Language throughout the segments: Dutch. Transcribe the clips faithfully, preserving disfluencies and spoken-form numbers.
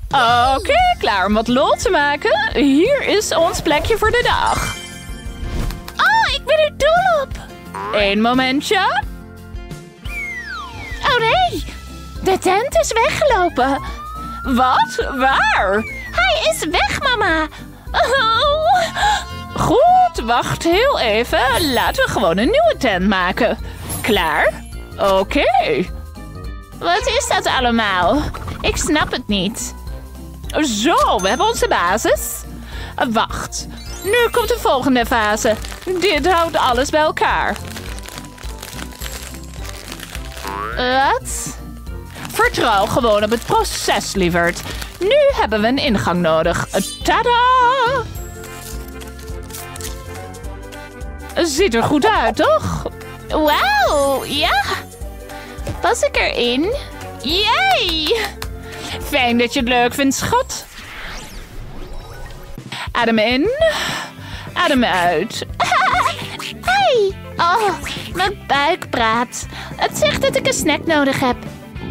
Oké, okay, klaar om wat lol te maken. Hier is ons plekje voor de dag. Oh, ik ben er dol op. Eén momentje. Oh nee, de tent is weggelopen. Wat? Waar? Hij is weg, mama. Oh. Goed, wacht heel even. Laten we gewoon een nieuwe tent maken. Klaar? Oké. Okay. Wat is dat allemaal? Ik snap het niet. Zo, we hebben onze basis. Wacht, nu komt de volgende fase. Dit houdt alles bij elkaar. Wat? Vertrouw gewoon op het proces, lieverd. Nu hebben we een ingang nodig. Tada! Ziet er goed uit, toch? Wauw, ja. Pas ik erin? Yay! Fijn dat je het leuk vindt, schat. Adem in. Adem uit. Hey! Oh, mijn buik praat. Het zegt dat ik een snack nodig heb.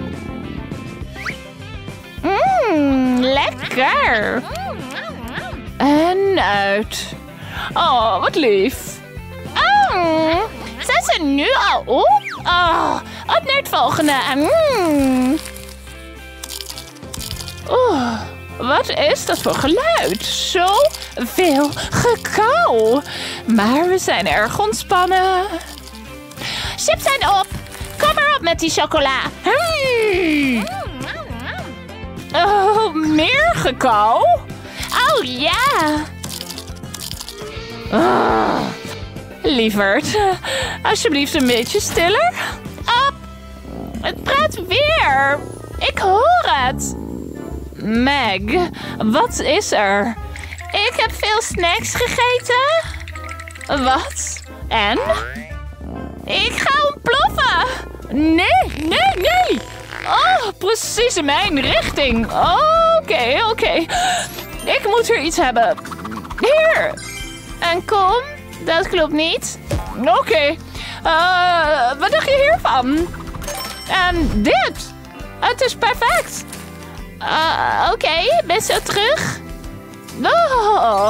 Mmm, lekker. En uit. Oh, wat lief. Oh, zijn ze nu al op? Oh, op naar het volgende. Mm. Oeh, wat is dat voor geluid? Zo veel gekauw. Maar we zijn erg ontspannen. Chips zijn op. Kom maar op met die chocola. Hmm. Oh, meer gekauw? Oh ja. Oh. Lieverd, alsjeblieft een beetje stiller. Op. Het praat weer. Ik hoor het. Meg, wat is er? Ik heb veel snacks gegeten. Wat? En? Ik ga ontploffen. Nee, nee, nee. Oh, precies in mijn richting. Oké, okay, oké. Okay. Ik moet er iets hebben. Hier. En kom. Dat klopt niet. Oké. Okay. Uh, wat dacht je hiervan? En dit. Het is perfect. Uh, Oké, okay. Ben zo terug. Oh.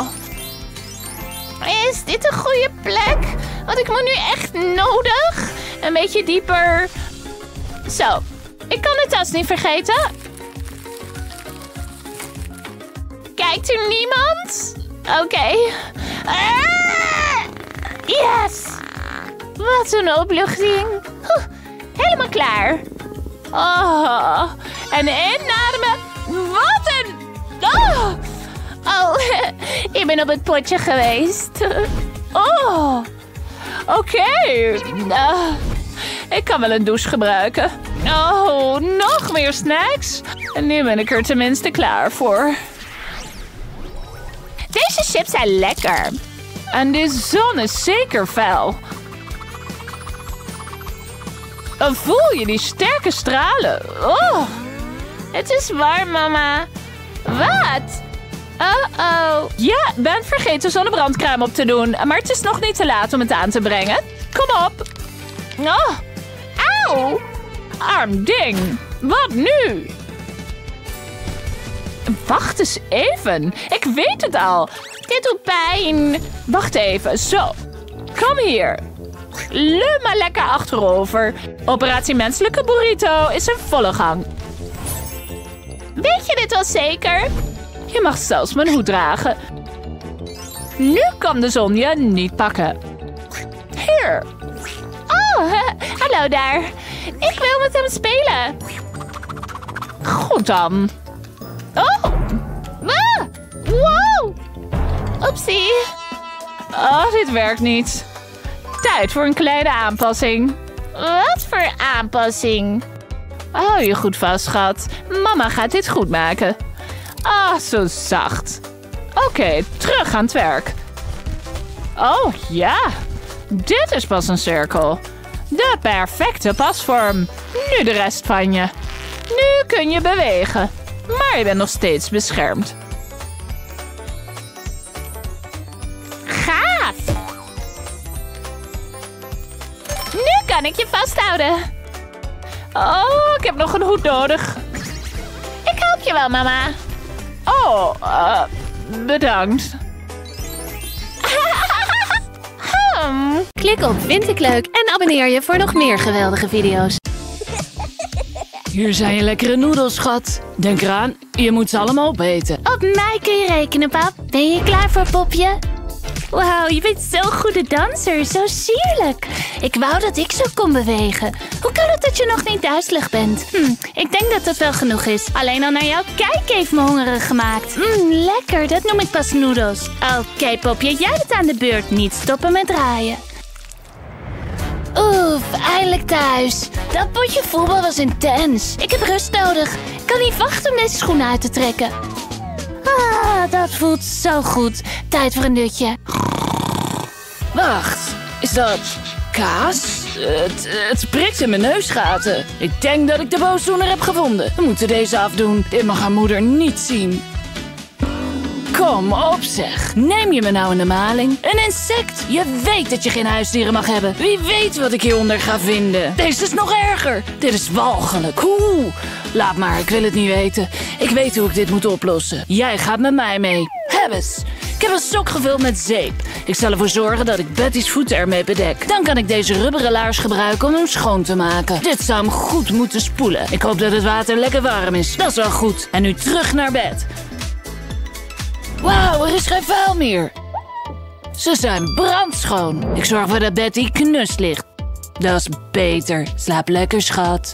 Is dit een goede plek? Want ik moet nu echt nodig. Een beetje dieper. Zo. Ik kan de tas niet vergeten. Kijkt er niemand? Oké. Okay. Ah! Yes! Wat een opluchting. Oeh, helemaal klaar. Oh. En inademen. Wat een... Oh. Oh, ik ben op het potje geweest. Oh. Oké. Okay. Uh, ik kan wel een douche gebruiken. Oh, nog meer snacks. En nu ben ik er tenminste klaar voor. Deze chips zijn lekker. En de zon is zeker fel. Voel je die sterke stralen? Oh. Het is warm, mama. Wat? Oh-oh. Ja, ben vergeten zonnebrandcrème op te doen. Maar het is nog niet te laat om het aan te brengen. Kom op. Oh. Auw. Arm ding. Wat nu? Wacht eens even. Ik weet het al. Dit doet pijn. Wacht even. Zo. Kom hier. Leun maar lekker achterover. Operatie Menselijke Burrito is in volle gang. Weet je dit wel zeker? Je mag zelfs mijn hoed dragen. Nu kan de zon je niet pakken. Hier. Oh, uh, hallo daar. Ik wil met hem spelen. Goed dan. Oh. Ah. Wow. Oepsie. Oh, dit werkt niet. Tijd voor een kleine aanpassing. Wat voor aanpassing? Hou je goed vast, schat. Mama gaat dit goed maken. Ah, oh, zo zacht. Oké, okay, terug aan het werk. Oh, ja. Dit is pas een cirkel. De perfecte pasvorm. Nu de rest van je. Nu kun je bewegen. Maar je bent nog steeds beschermd. Gaaf. Nu kan ik je vasthouden. Oh, ik heb nog een hoed nodig. Ik help je wel, mama. Oh, uh, bedankt. hmm. Klik op Vind ik leuk en abonneer je voor nog meer geweldige video's. Hier zijn je lekkere noedels, schat. Denk eraan, je moet ze allemaal opeten. Op mij kun je rekenen, pap. Ben je klaar voor popje? Wauw, je bent zo'n goede danser. Zo sierlijk. Ik wou dat ik zo kon bewegen. Hoe kan het dat je nog niet duizelig bent? Hm, ik denk dat dat wel genoeg is. Alleen al naar jouw kijk heeft me hongerig gemaakt. Mmm, lekker. Dat noem ik pas noedels. Oké, okay, popje. Jij bent aan de beurt. Niet stoppen met draaien. Oef, eindelijk thuis. Dat potje voetbal was intens. Ik heb rust nodig. Ik kan niet wachten om deze schoenen uit te trekken. Ah, dat voelt zo goed. Tijd voor een dutje. Wacht, is dat kaas? Het, het prikt in mijn neusgaten. Ik denk dat ik de boosdoener heb gevonden. We moeten deze afdoen. Dit mag haar moeder niet zien. Kom op zeg. Neem je me nou in de maling? Een insect. Je weet dat je geen huisdieren mag hebben. Wie weet wat ik hieronder ga vinden. Deze is nog erger. Dit is walgelijk. Hoe? Laat maar, ik wil het niet weten. Ik weet hoe ik dit moet oplossen. Jij gaat met mij mee. Hebbes. Ik heb een sok gevuld met zeep. Ik zal ervoor zorgen dat ik Betty's voeten ermee bedek. Dan kan ik deze rubberen laars gebruiken om hem schoon te maken. Dit zou hem goed moeten spoelen. Ik hoop dat het water lekker warm is. Dat is wel goed. En nu terug naar bed. Wauw, er is geen vuil meer. Ze zijn brandschoon. Ik zorg ervoor dat Betty knus ligt. Dat is beter. Slaap lekker, schat.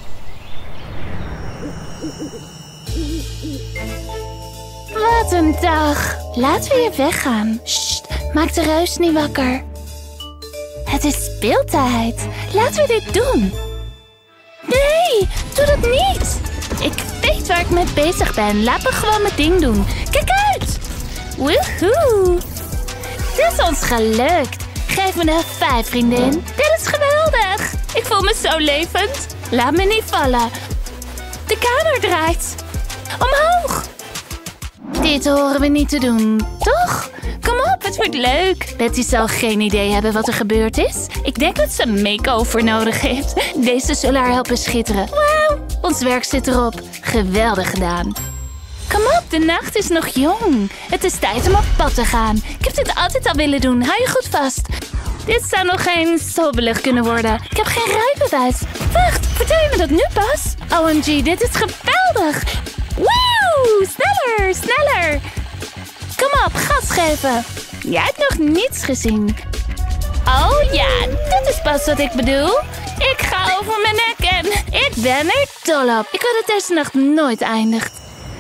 Wat een dag. Laten we hier weggaan. Sst, maak de reus niet wakker. Het is speeltijd. Laten we dit doen. Nee, doe dat niet. Ik weet waar ik mee bezig ben. Laat me gewoon mijn ding doen. Kijk uit. Woehoe. Dit is ons gelukt. Geef me een vijf, vriendin. Dit is geweldig. Ik voel me zo levend. Laat me niet vallen. De kamer draait. Omhoog. Dit horen we niet te doen, toch? Kom op, het wordt leuk. Betty zal geen idee hebben wat er gebeurd is. Ik denk dat ze een make-over nodig heeft. Deze zullen haar helpen schitteren. Wauw, ons werk zit erop. Geweldig gedaan. Kom op, de nacht is nog jong. Het is tijd om op pad te gaan. Ik heb dit altijd al willen doen. Hou je goed vast. Dit zou nog geen sobbelig kunnen worden. Ik heb geen rijbewijs. Wacht, vertel je me dat nu pas? O M G, dit is geweldig. Woe, sneller, sneller. Kom op, gas geven. Jij hebt nog niets gezien. Oh ja, dit is pas wat ik bedoel. Ik ga over mijn nek en ik ben er dol op. Ik wil dat deze nacht nooit eindigt.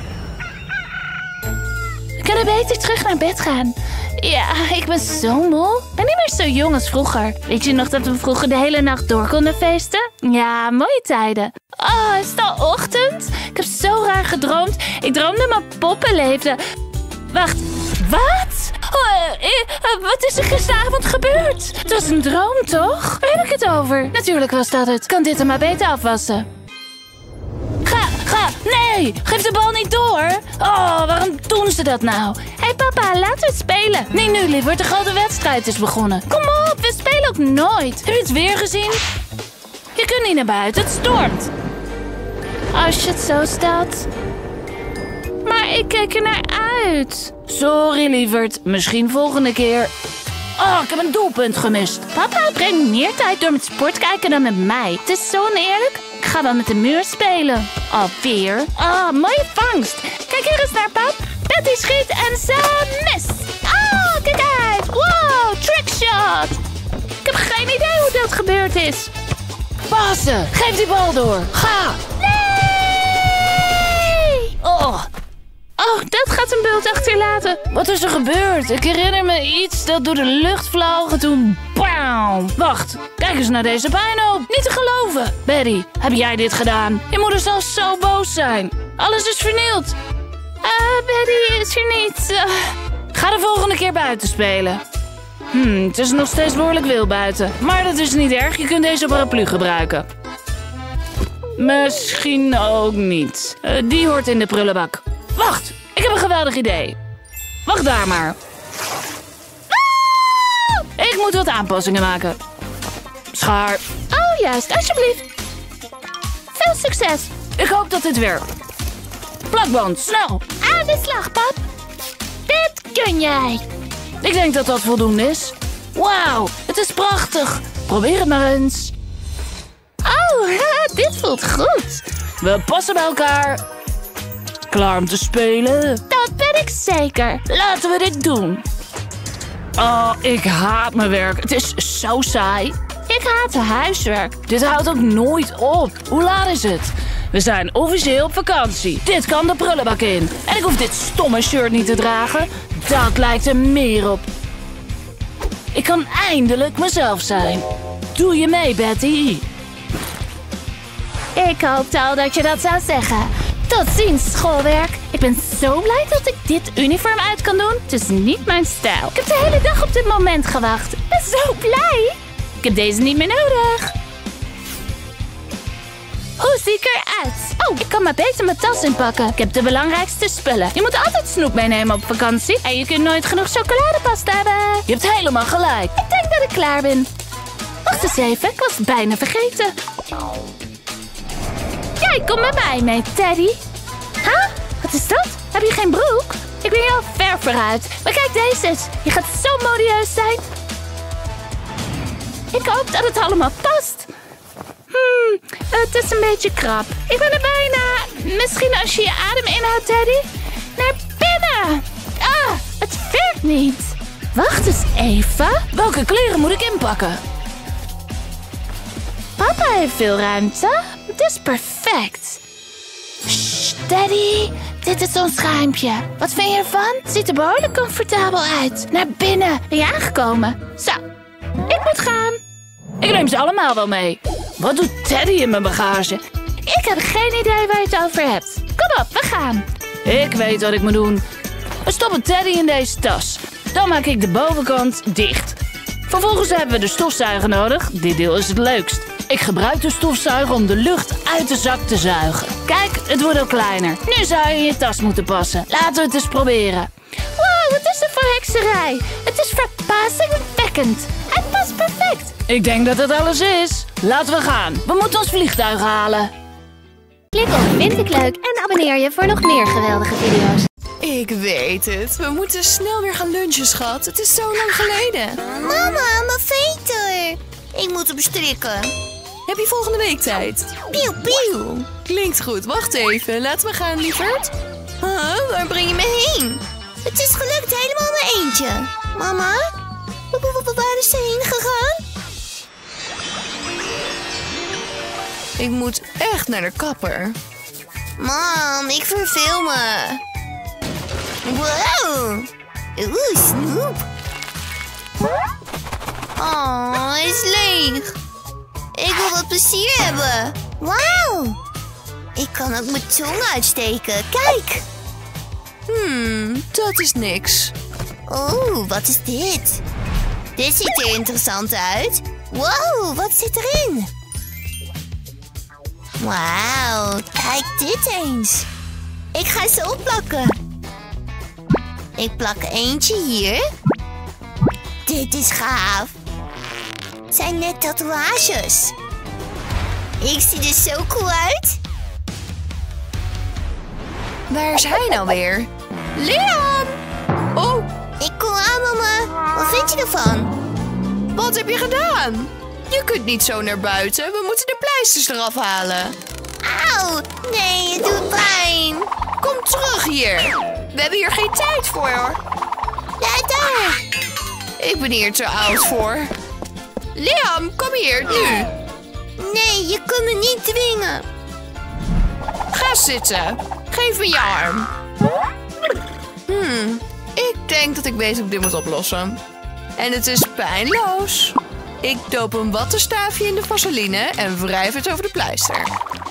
We kunnen beter terug naar bed gaan. Ja, ik ben zo moe. Ik ben niet meer zo jong als vroeger. Weet je nog dat we vroeger de hele nacht door konden feesten? Ja, mooie tijden. Oh, is het al ochtend? Ik heb zo raar gedroomd. Ik droomde mijn poppen leefden. Wacht, wat? Oh, eh, eh, wat is er gisteravond gebeurd? Het was een droom, toch? Waar heb ik het over? Natuurlijk was dat het. Kan dit er maar beter afwassen. Ga, ga, nee! Geef de bal niet door! Oh, waarom doen ze dat nou? Hé hey papa, laten we het spelen. Nee, nu liever, de grote wedstrijd is begonnen. Kom op, we spelen ook nooit. Heb je het weer gezien? Je kunt niet naar buiten, het stormt. Als je het zo stelt. Maar ik kijk er naar uit. Sorry, lieverd. Misschien volgende keer. Oh, ik heb een doelpunt gemist. Papa brengt meer tijd door met sport kijken dan met mij. Het is zo oneerlijk. Ik ga wel met de muur spelen. Alweer. Ah, oh, mooie vangst. Kijk hier eens naar pap. Betty schiet en ze mist. Oh, kijk uit. Wow, trickshot. Ik heb geen idee hoe dat gebeurd is. Passen. Geef die bal door. Ga. Nee. Oh. Oh, dat gaat een bult achterlaten. Wat is er gebeurd? Ik herinner me iets dat door de lucht vloog en toen... Bam! Wacht, kijk eens naar deze puinhoop. Niet te geloven. Betty, heb jij dit gedaan? Je moeder zal zo boos zijn. Alles is vernield. Uh, Betty is er niet. Uh... Ga de volgende keer buiten spelen. Hmm, het is nog steeds behoorlijk wil buiten. Maar dat is niet erg, je kunt deze paraplu gebruiken. Misschien ook niet. Uh, die hoort in de prullenbak. Wacht, ik heb een geweldig idee. Wacht daar maar. Ah! Ik moet wat aanpassingen maken. Schaar. Oh, juist, alsjeblieft. Veel succes. Ik hoop dat dit werkt. Plakband, snel! Aan de slag, pap. Dit kun jij. Ik denk dat dat voldoende is. Wauw, het is prachtig. Probeer het maar eens. Oh, dit voelt goed. We passen bij elkaar. Klaar om te spelen? Dat ben ik zeker. Laten we dit doen. Oh, ik haat mijn werk. Het is zo saai. Ik haat huiswerk. Dit houdt ook nooit op. Hoe laat is het? We zijn officieel op vakantie. Dit kan de prullenbak in. En ik hoef dit stomme shirt niet te dragen. Dat lijkt er meer op. Ik kan eindelijk mezelf zijn. Doe je mee, Betty? Ik hoopte al dat je dat zou zeggen. Tot ziens, schoolwerk. Ik ben zo blij dat ik dit uniform uit kan doen. Het is niet mijn stijl. Ik heb de hele dag op dit moment gewacht. Ik ben zo blij. Ik heb deze niet meer nodig. Hoe zie ik eruit? Oh, ik kan maar beter mijn tas inpakken. Ik heb de belangrijkste spullen. Je moet altijd snoep meenemen op vakantie. En je kunt nooit genoeg chocoladepasta hebben. Je hebt helemaal gelijk. Ik denk dat ik klaar ben. Wacht eens even, ik was het bijna vergeten. Jij komt met mij mee, Teddy. Huh? Wat is dat? Heb je geen broek? Ik ben hier al ver vooruit. Maar kijk deze eens. Je gaat zo modieus zijn. Ik hoop dat het allemaal past. Hmm, het is een beetje krap. Ik ben er bijna. Misschien als je je adem inhoudt, Teddy. Naar binnen. Ah, het werkt niet. Wacht eens even. Welke kleren moet ik inpakken? Papa heeft veel ruimte. Het is perfect. Shh, Teddy. Dit is ons schuimpje. Wat vind je ervan? Het ziet er behoorlijk comfortabel uit. Naar binnen. Ben je aangekomen? Zo, ik moet gaan. Ik neem ze allemaal wel mee. Wat doet Teddy in mijn bagage? Ik heb geen idee waar je het over hebt. Kom op, we gaan. Ik weet wat ik moet doen. We stoppen Teddy in deze tas. Dan maak ik de bovenkant dicht. Vervolgens hebben we de stofzuiger nodig. Dit deel is het leukst. Ik gebruik de stofzuiger om de lucht uit de zak te zuigen. Kijk, het wordt al kleiner. Nu zou je in je tas moeten passen. Laten we het eens proberen. Wow, wat is er voor hekserij? Het is verbazingwekkend. Hij past perfect. Ik denk dat het alles is. Laten we gaan. We moeten ons vliegtuig halen. Klik op vind ik leuk en abonneer je voor nog meer geweldige video's. Ik weet het. We moeten snel weer gaan lunchen, schat. Het is zo lang geleden. Mama, mijn veter. Ik moet hem strikken. Heb je volgende week tijd? Pieuw, pieuw. Klinkt goed. Wacht even. Laten we gaan, lieverd. Huh? Waar breng je me heen? Het is gelukt helemaal in mijn eentje. Mama? W- w- w- Waar is ze heen gegaan? Ik moet echt naar de kapper. Mam, ik verveel me. Wow. Oeh, snoep. Oh, hij is leeg. Ik wil wat plezier hebben. Wauw. Ik kan ook mijn tong uitsteken. Kijk. Hmm, dat is niks. Oh, wat is dit? Dit ziet er interessant uit. Wow, wat zit erin? Wauw, kijk dit eens. Ik ga ze opplakken. Ik plak eentje hier. Dit is gaaf. Het zijn net tatoeages. Ik zie er zo cool uit. Waar is hij nou weer? Leon! Oh, Ik kom aan, mama. Wat vind je ervan? wat heb je gedaan? Je kunt niet zo naar buiten. We moeten de pleisters eraf halen. Auw, nee, het doet pijn. Kom terug hier. We hebben hier geen tijd voor, hoor. Ja, daar. Ik ben hier te oud voor. Liam, kom hier, nu. Nee, je kunt me niet dwingen. Ga zitten. Geef me je arm. Hmm, ik denk dat ik weet hoe ik dit moet oplossen. En het is pijnloos. Ik doop een wattenstaafje in de vaseline en wrijf het over de pleister.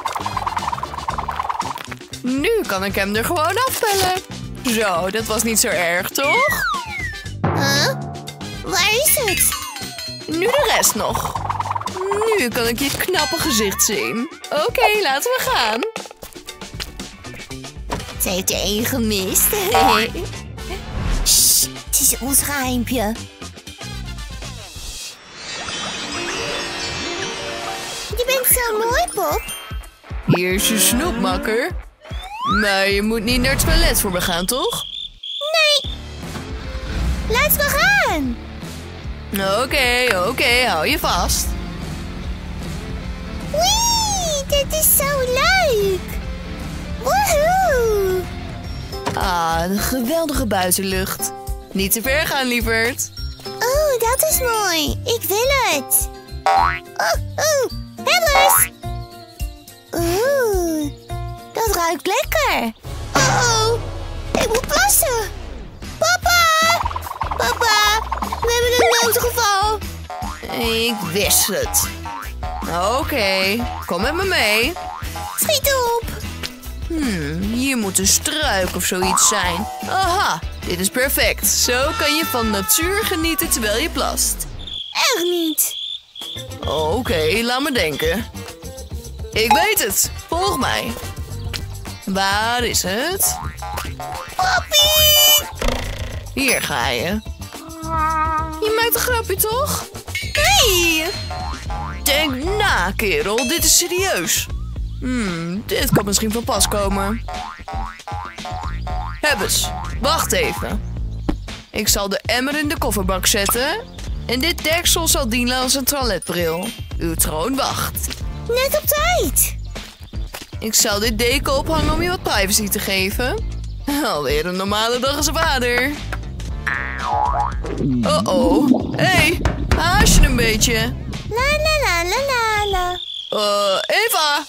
Nu kan ik hem er gewoon afpellen. Zo, dat was niet zo erg, toch? Huh? Waar is het? Nu de rest nog. Nu kan ik je knappe gezicht zien. Oké, okay, laten we gaan. Ze heeft er één gemist. Sst, het is ons geheimpje. Je bent zo mooi, Pop. Hier is je snoepmakker. Maar je moet niet naar het toilet voor me gaan, toch? Nee. Laten we gaan. Oké, okay, oké, okay, hou je vast. Wee, dit is zo leuk. Woehoe. Ah, een geweldige buitenlucht. Niet te ver gaan, lieverd. Oh, dat is mooi. Ik wil het. Oh, oh, Hebbers. Oeh, dat ruikt lekker. Oh, oh, ik moet plassen. Papa, papa, we hebben een noodgeval. Ik wist het. Oké, okay, kom met me mee. Schiet op. Hmm, hier moet een struik of zoiets zijn. Aha, dit is perfect. Zo kan je van natuur genieten terwijl je plast. Echt niet. Oké, okay, laat me denken. Ik weet het. Volg mij. Waar is het? Papi! Hier ga je. Je maakt een grapje, toch? Nee! Denk na, kerel. Dit is serieus. Hmm, dit kan misschien van pas komen. Hebbes, wacht even. Ik zal de emmer in de kofferbak zetten. En dit deksel zal dienen als een toiletbril. Uw troon wacht. Net op tijd. Ik zal dit deken ophangen om je wat privacy te geven. Alweer een normale dag als vader. Oh oh. Hé, hey, haast je een beetje? La la la la la la. Uh, Eva!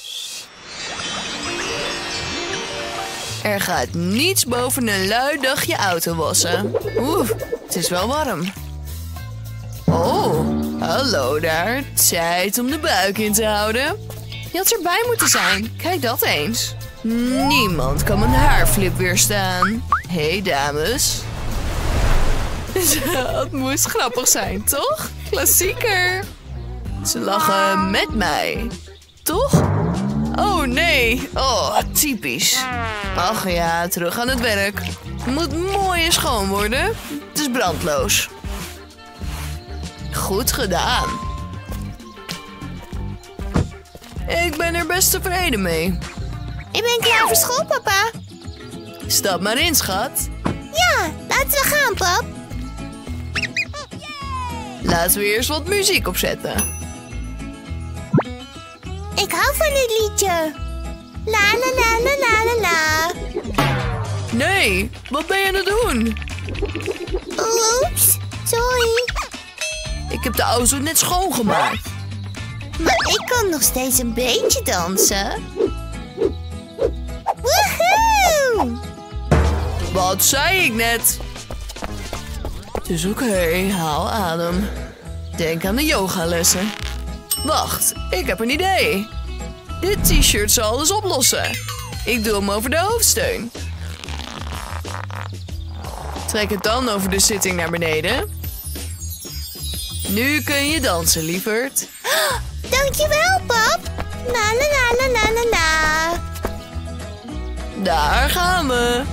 Er gaat niets boven een lui dagje auto wassen. Oeh, het is wel warm. Oh, hallo daar. Tijd om de buik in te houden. Je had erbij moeten zijn. Kijk dat eens. Niemand kan mijn haarflip weerstaan. Hé, hey, dames. Het moest grappig zijn, toch? Klassieker. Ze lachen met mij. Toch? Oh, nee. Oh, typisch. Ach ja, terug aan het werk. Het moet mooi en schoon worden. Het is brandloos. Goed gedaan. Ik ben er best tevreden mee. Ik ben klaar voor school, papa. Stap maar in, schat. Ja, laten we gaan, pap. Laten we eerst wat muziek opzetten. Ik hou van dit liedje. La la la la la la la. Nee, wat ben je aan het doen? Oeps, sorry. Ik heb de auto net schoongemaakt. Maar ik kan nog steeds een beetje dansen. Woehoe! Wat zei ik net? Het is oké, okay, haal adem. Denk aan de yogalessen. Wacht, ik heb een idee. Dit t-shirt zal alles oplossen. Ik doe hem over de hoofdsteun. Trek het dan over de zitting naar beneden. Nu kun je dansen, lieverd. Dankjewel, pap. La la la la la la la. Daar gaan we.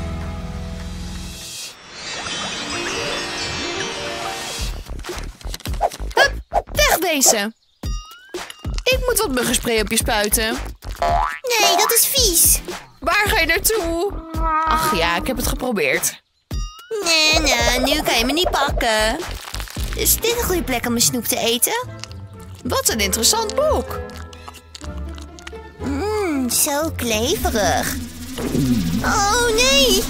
Hup, wegwezen. Ik moet wat muggenspray op je spuiten. Nee, dat is vies. Waar ga je naartoe? Ach ja, ik heb het geprobeerd. Nee, nee, nu kan je me niet pakken. Is dit een goede plek om mijn snoep te eten? Wat een interessant boek. Mmm, zo kleverig. Oh, nee.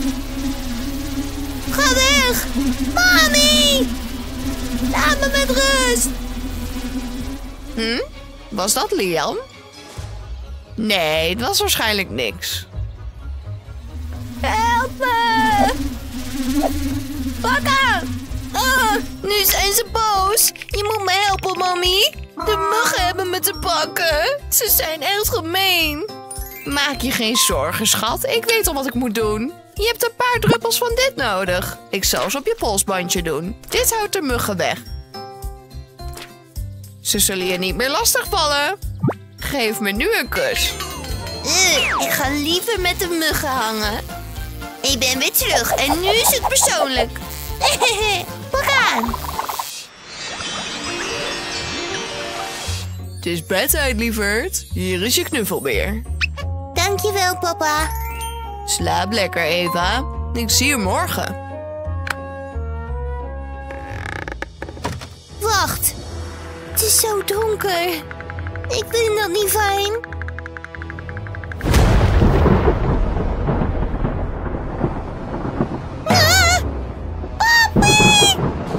Ga weg. Mami. Laat me met rust. Hm? Was dat Liam? Nee, het was waarschijnlijk niks. Help me. Papa. Oh, nu zijn ze boos. Je moet me helpen, mami. De muggen hebben me te pakken. Ze zijn echt gemeen. Maak je geen zorgen, schat. Ik weet al wat ik moet doen. Je hebt een paar druppels van dit nodig. Ik zal ze op je polsbandje doen. Dit houdt de muggen weg. Ze zullen je niet meer lastigvallen. Geef me nu een kus. Uh, ik ga liever met de muggen hangen. Ik ben weer terug en nu is het persoonlijk. Pak aan. Het is bedtijd, lieverd. Hier is je knuffelbeer. Dankjewel, papa. Slaap lekker, Eva. Ik zie je morgen. Wacht. Het is zo donker. Ik vind dat niet fijn. Ah! Papi!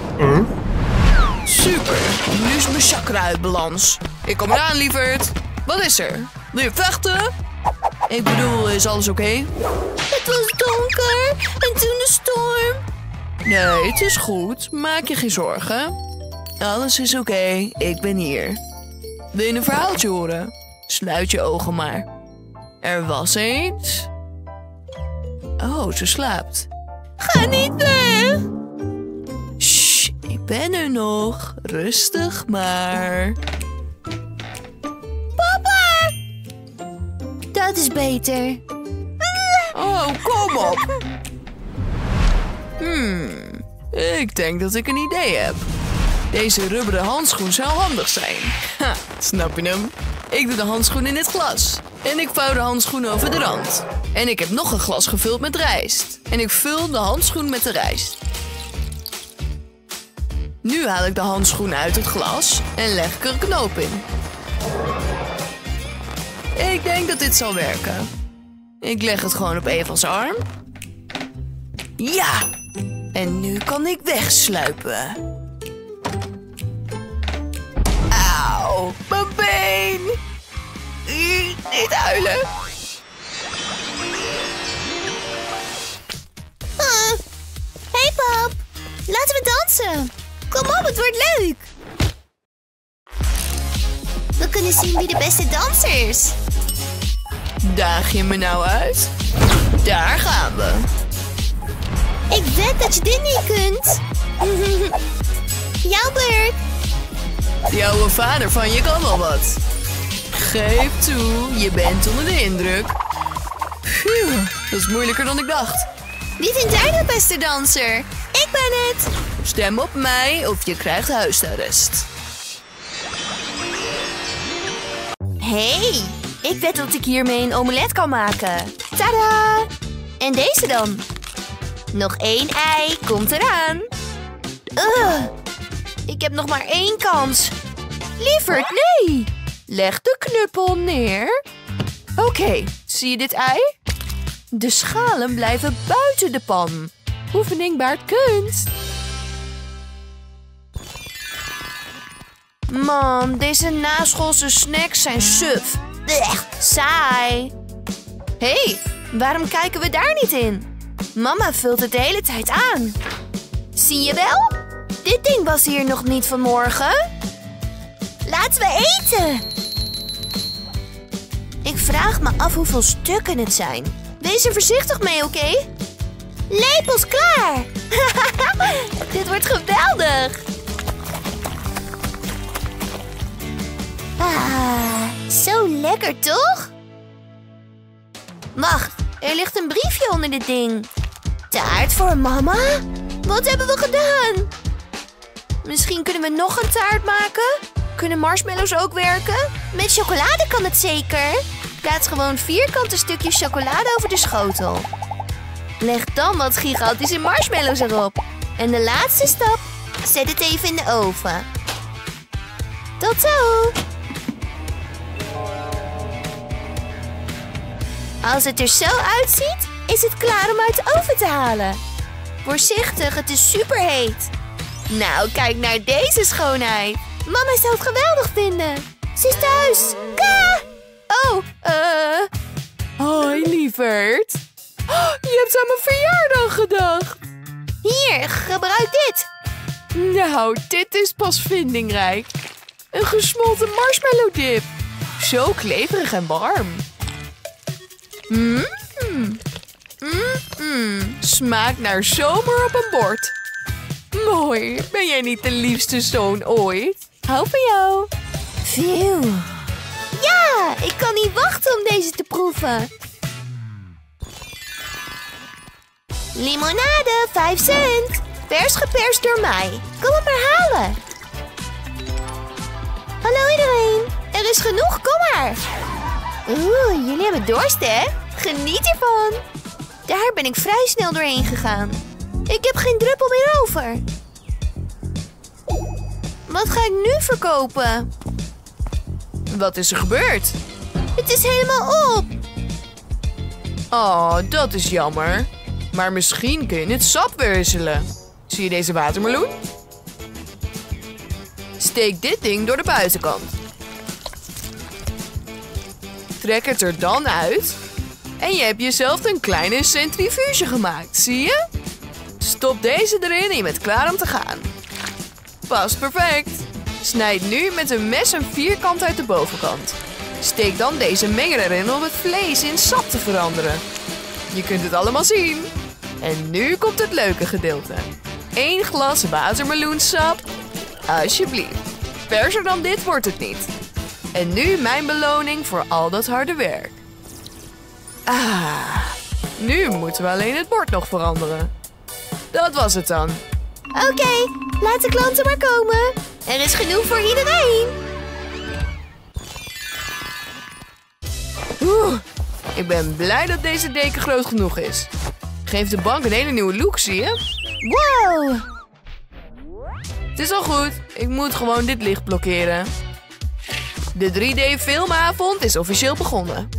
Super, nu is mijn chakra uit balans. Ik kom eraan, lieverd. Wat is er? Wil je vechten? Ik bedoel, is alles oké? Okay? Het was donker en toen de storm. Nee, het is goed. Maak je geen zorgen. Alles is oké, okay. Ik ben hier. Wil je een verhaaltje horen? Sluit je ogen maar. Er was eens... Oh, ze slaapt. Ga niet weg. Shh, ik ben er nog. Rustig maar. Papa! Dat is beter. Oh, kom op. Hmm, ik denk dat ik een idee heb. Deze rubberen handschoen zou handig zijn. Ha, snap je hem? Ik doe de handschoen in het glas. En ik vouw de handschoen over de rand. En ik heb nog een glas gevuld met rijst. En ik vul de handschoen met de rijst. Nu haal ik de handschoen uit het glas en leg ik er een knoop in. Ik denk dat dit zal werken. Ik leg het gewoon op Eva's arm. Ja! En nu kan ik wegsluipen. Auw, mijn been! Niet huilen. Hé hey pap, laten we dansen. Kom op, het wordt leuk. We kunnen zien wie de beste danser is. Daag je me nou uit? Daar gaan we. Ik weet dat je dit niet kunt. Jouw beurt. Die oude vader van je kan wel wat. Geef toe, je bent onder de indruk. Phew, dat is moeilijker dan ik dacht. Wie vindt jij de beste danser? Ik ben het. Stem op mij of je krijgt huisarrest. Hey, ik weet dat ik hiermee een omelet kan maken. Tada! En deze dan? Nog één ei, komt eraan. Ugh, ik heb nog maar één kans. Lieverd, nee! Leg de knuppel neer. Oké, okay, zie je dit ei? De schalen blijven buiten de pan. Oefening baart kunst. Man, deze naschoolse snacks zijn suf. Blech, saai. Hé, hey, waarom kijken we daar niet in? Mama vult het de hele tijd aan. Zie je wel? Dit ding was hier nog niet vanmorgen. Laten we eten. Ik vraag me af hoeveel stukken het zijn. Wees er voorzichtig mee, oké? Okay? Lepels klaar. Dit wordt geweldig. Ah, zo lekker toch? Wacht, er ligt een briefje onder dit ding. Taart voor mama? Wat hebben we gedaan? Misschien kunnen we nog een taart maken? Kunnen marshmallows ook werken? Met chocolade kan het zeker. Plaats gewoon vierkante stukjes chocolade over de schotel. Leg dan wat gigantische marshmallows erop. En de laatste stap, zet het even in de oven. Tot zo! Als het er zo uitziet, is het klaar om uit de oven te halen. Voorzichtig, het is superheet. Nou, kijk naar deze schoonheid. Mama zou het geweldig vinden. Ze is thuis. Ka! Oh, eh... Uh... Hoi, lieverd. Oh, je hebt aan mijn verjaardag gedacht. Hier, gebruik dit. Nou, dit is pas vindingrijk. Een gesmolten marshmallow dip. Zo kleverig en warm. Mmm. Mmm. Smaakt naar zomer op een bord. Mooi. Ben jij niet de liefste zoon ooit? Hou van jou. Veel. Ja, ik kan niet wachten om deze te proeven. Limonade, vijf cent. Vers geperst door mij. Kom het maar halen. Hallo iedereen. Er is genoeg, kom maar. Oeh, jullie hebben dorst, hè? Geniet ervan. Daar ben ik vrij snel doorheen gegaan. Ik heb geen druppel meer over. Wat ga ik nu verkopen? Wat is er gebeurd? Het is helemaal op. Oh, dat is jammer. Maar misschien kun je het sap wisselen. Zie je deze watermeloen? Steek dit ding door de buitenkant. Trek het er dan uit. En je hebt jezelf een kleine centrifuge gemaakt, zie je? Stop deze erin en je bent klaar om te gaan. Past perfect. Snijd nu met een mes een vierkant uit de bovenkant. Steek dan deze menger erin om het vlees in sap te veranderen. Je kunt het allemaal zien. En nu komt het leuke gedeelte. Eén glas watermeloensap. Alsjeblieft. Verser dan dit wordt het niet. En nu mijn beloning voor al dat harde werk. Ah, nu moeten we alleen het bord nog veranderen. Dat was het dan. Oké, okay, laat de klanten maar komen. Er is genoeg voor iedereen. Oeh, ik ben blij dat deze deken groot genoeg is. Geeft de bank een hele nieuwe look, zie je? Wow. Het is al goed. Ik moet gewoon dit licht blokkeren. De drie D filmavond is officieel begonnen.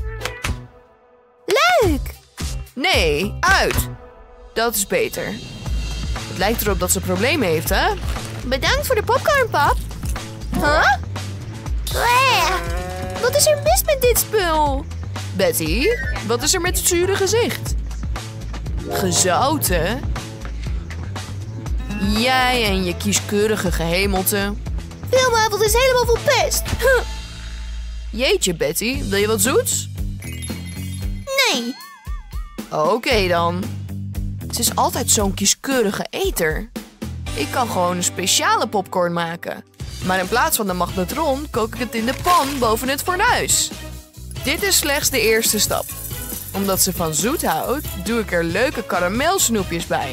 Leuk. Nee, uit. Dat is beter. Het lijkt erop dat ze problemen heeft, hè? Bedankt voor de popcorn, pap. Huh? Bleh. Wat is er mis met dit spul? Betty, wat is er met het zure gezicht? Gezouten? Jij en je kieskeurige gehemelte. Filmavond is helemaal vol pest. Huh. Jeetje, Betty, wil je wat zoets? Nee. Oké okay dan. Ze is altijd zo'n kieskeurige eter. Ik kan gewoon een speciale popcorn maken. Maar in plaats van de magnetron kook ik het in de pan boven het fornuis. Dit is slechts de eerste stap. Omdat ze van zoet houdt, doe ik er leuke karamelsnoepjes bij.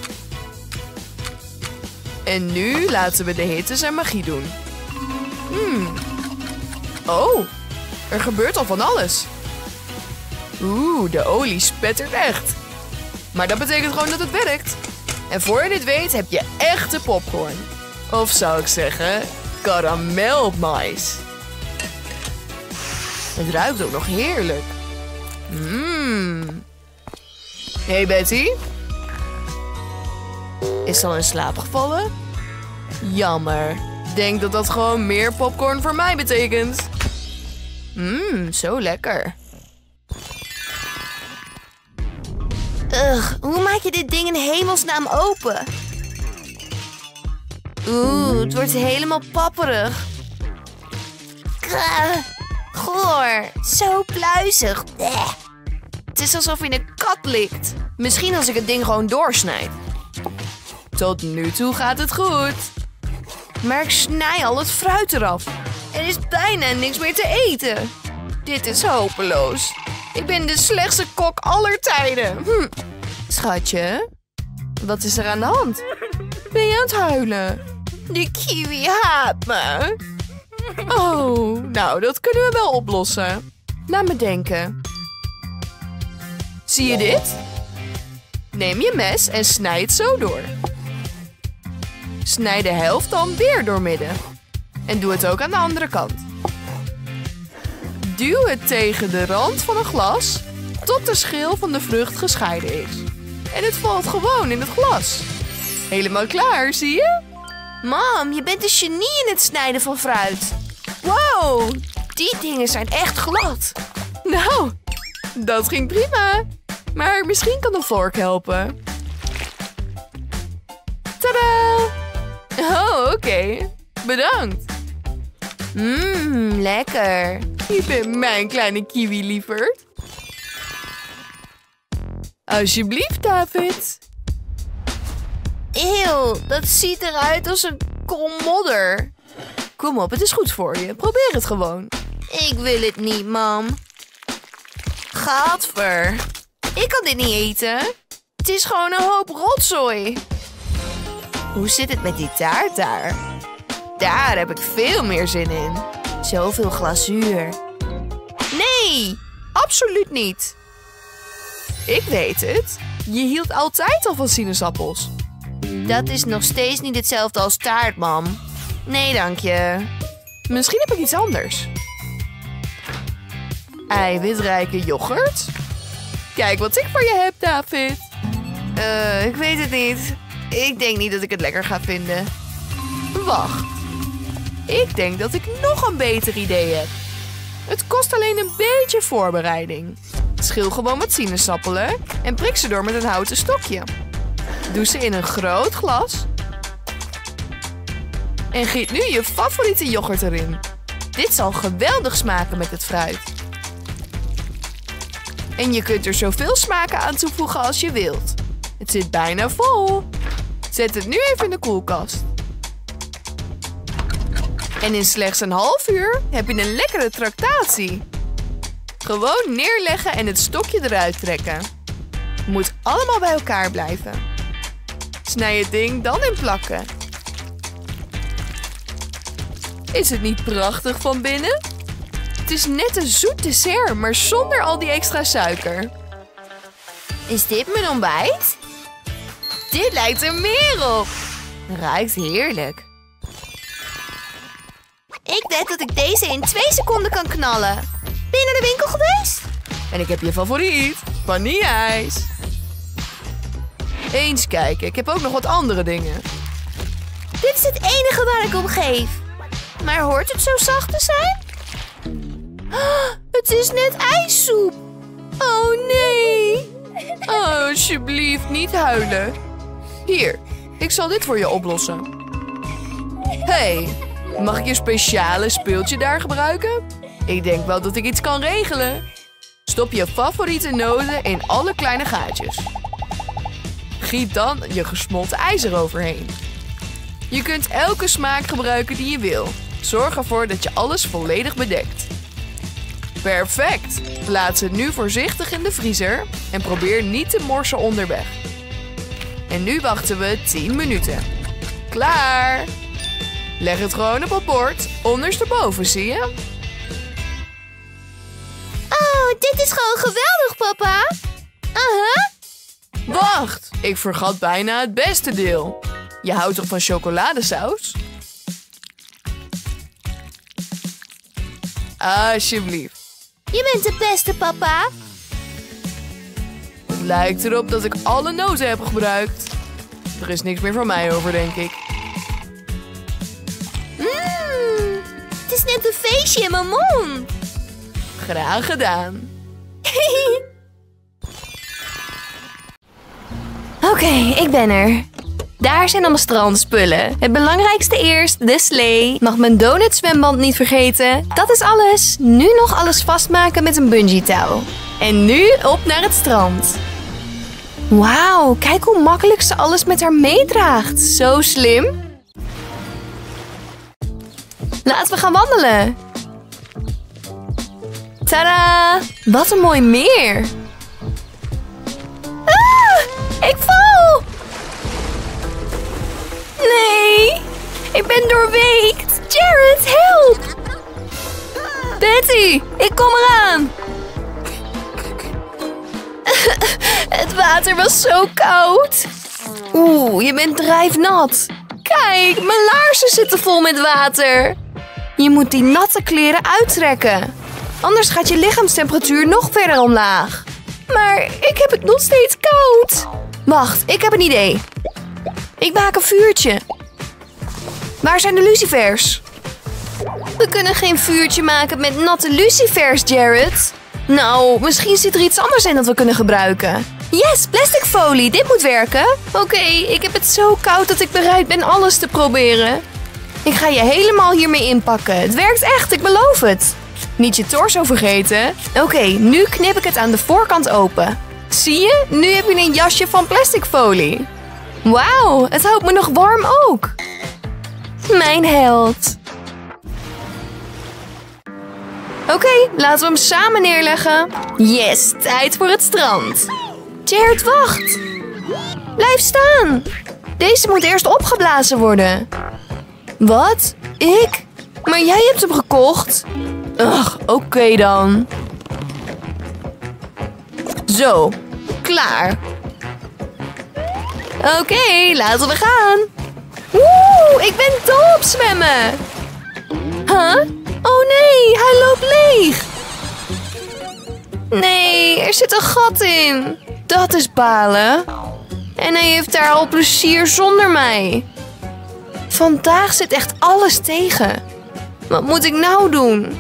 En nu laten we de hitte zijn magie doen. Hmm. Oh, er gebeurt al van alles. Oeh, de olie spettert echt. Maar dat betekent gewoon dat het werkt. En voor je dit weet heb je echte popcorn. Of zou ik zeggen, karamelmais. Het ruikt ook nog heerlijk. Mmm. Hey Betty. Is ze al in slaap gevallen? Jammer. Denk dat dat gewoon meer popcorn voor mij betekent. Mmm, zo lekker. Ugh, hoe maak je dit ding in hemelsnaam open? Oeh, het wordt helemaal papperig. Krah, goor, zo pluizig. Bleh. Het is alsof je een kat likt. Misschien als ik het ding gewoon doorsnijd. Tot nu toe gaat het goed. Maar ik snij al het fruit eraf. Er is bijna niks meer te eten. Dit is hopeloos. Ik ben de slechtste kok aller tijden. Hm. Schatje, wat is er aan de hand? Ben je aan het huilen? Die kiwi haat me. Oh, nou, dat kunnen we wel oplossen. Laat me denken. Zie je dit? Neem je mes en snij het zo door. Snij de helft dan weer doormidden. En doe het ook aan de andere kant. Duw het tegen de rand van een glas tot de schil van de vrucht gescheiden is. En het valt gewoon in het glas. Helemaal klaar, zie je? Mam, je bent een genie in het snijden van fruit. Wow, die dingen zijn echt glad. Nou, dat ging prima. Maar misschien kan een vork helpen. Tadaa! Oh, oké. Okay. Bedankt. Mmm, lekker. Je bent mijn kleine kiwi-lieverd. Alsjeblieft, David. Eeuw, dat ziet eruit als een kom modder. Kom op, het is goed voor je. Probeer het gewoon. Ik wil het niet, mam. Gadver. Ik kan dit niet eten. Het is gewoon een hoop rotzooi. Hoe zit het met die taart daar? Daar heb ik veel meer zin in. Zoveel glazuur. Nee, absoluut niet. Ik weet het. Je hield altijd al van sinaasappels. Dat is nog steeds niet hetzelfde als taart, mam. Nee, dank je. Misschien heb ik iets anders. Eiwitrijke yoghurt? Kijk wat ik voor je heb, David. Uh, ik weet het niet. Ik denk niet dat ik het lekker ga vinden. Wacht. Ik denk dat ik nog een beter idee heb. Het kost alleen een beetje voorbereiding. Schil gewoon wat sinaasappelen en prik ze door met een houten stokje. Doe ze in een groot glas. En giet nu je favoriete yoghurt erin. Dit zal geweldig smaken met het fruit. En je kunt er zoveel smaken aan toevoegen als je wilt. Het zit bijna vol. Zet het nu even in de koelkast. En in slechts een half uur heb je een lekkere tractatie. Gewoon neerleggen en het stokje eruit trekken. Moet allemaal bij elkaar blijven. Snij het ding dan in plakken. Is het niet prachtig van binnen? Het is net een zoet dessert, maar zonder al die extra suiker. Is dit mijn ontbijt? Dit lijkt er meer op. Ruikt heerlijk. Ik denk dat ik deze in twee seconden kan knallen. Ben je naar de winkel geweest? En ik heb je favoriet, vanille-ijs. Eens kijken, ik heb ook nog wat andere dingen. Dit is het enige waar ik om geef. Maar hoort het zo zacht te zijn? Oh, het is net ijssoep. Oh nee. Oh, alsjeblieft, niet huilen. Hier, ik zal dit voor je oplossen. Hey, mag ik je speciale speeltje daar gebruiken? Ik denk wel dat ik iets kan regelen. Stop je favoriete noten in alle kleine gaatjes. Giet dan je gesmolten ijs eroverheen. Je kunt elke smaak gebruiken die je wil. Zorg ervoor dat je alles volledig bedekt. Perfect! Plaats het nu voorzichtig in de vriezer en probeer niet te morsen onderweg. En nu wachten we tien minuten. Klaar! Leg het gewoon op het bord, ondersteboven, zie je? Oh, dit is gewoon geweldig, papa. Aha. Wacht, ik vergat bijna het beste deel. Je houdt toch van chocoladesaus? Alsjeblieft. Je bent de beste, papa. Het lijkt erop dat ik alle noten heb gebruikt. Er is niks meer van mij over, denk ik. Mmm, het is net een feestje in mijn mond. Graag gedaan. Oké, okay, ik ben er. Daar zijn al mijn strandspullen. Het belangrijkste eerst, de slee. Mag mijn donutzwemband niet vergeten. Dat is alles. Nu nog alles vastmaken met een bungee touw. En nu op naar het strand. Wauw, kijk hoe makkelijk ze alles met haar meedraagt. Zo slim. Laten we gaan wandelen. Tadaa! Wat een mooi meer. Ah, ik val! Nee, ik ben doorweekt. Jared, help! Betty, ik kom eraan. Het water was zo koud. Oeh, je bent drijfnat. Kijk, mijn laarzen zitten vol met water. Je moet die natte kleren uittrekken. Anders gaat je lichaamstemperatuur nog verder omlaag. Maar ik heb het nog steeds koud. Wacht, ik heb een idee. Ik maak een vuurtje. Waar zijn de lucifers? We kunnen geen vuurtje maken met natte lucifers, Jared. Nou, misschien zit er iets anders in dat we kunnen gebruiken. Yes, plastic folie. Dit moet werken. Oké, okay, ik heb het zo koud dat ik bereid ben alles te proberen. Ik ga je helemaal hiermee inpakken. Het werkt echt, ik beloof het. Niet je torso vergeten. Oké, okay, nu knip ik het aan de voorkant open. Zie je? Nu heb je een jasje van plastic folie. Wauw, het houdt me nog warm ook. Mijn held. Oké, okay, laten we hem samen neerleggen. Yes, tijd voor het strand. Jared, wacht. Blijf staan. Deze moet eerst opgeblazen worden. Wat? Ik? Maar jij hebt hem gekocht. Ugh, oké okay dan. Zo, Klaar. Oké, okay, laten we gaan. Woe, ik ben dol op zwemmen. Huh? Oh nee, hij loopt leeg. Nee, er zit een gat in. Dat is balen. En hij heeft daar al plezier zonder mij. Vandaag zit echt alles tegen. Wat moet ik nou doen?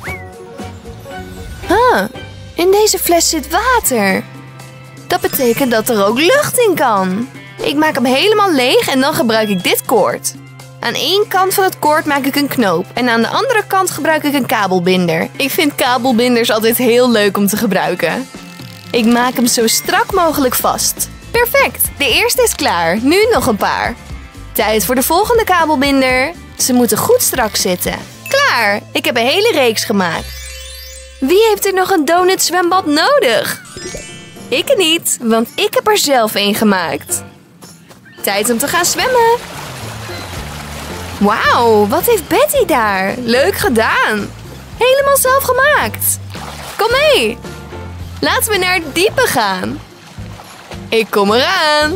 Huh, in deze fles zit water. Dat betekent dat er ook lucht in kan. Ik maak hem helemaal leeg en dan gebruik ik dit koord. Aan één kant van het koord maak ik een knoop en aan de andere kant gebruik ik een kabelbinder. Ik vind kabelbinders altijd heel leuk om te gebruiken. Ik maak hem zo strak mogelijk vast. Perfect, de eerste is klaar. Nu nog een paar. Tijd voor de volgende kabelbinder. Ze moeten goed strak zitten. Klaar, ik heb een hele reeks gemaakt. Wie heeft er nog een donutzwembad nodig? Ik niet, want ik heb er zelf een gemaakt. Tijd om te gaan zwemmen. Wauw, wat heeft Betty daar? Leuk gedaan. Helemaal zelf gemaakt. Kom mee. Laten we naar het diepe gaan. Ik kom eraan.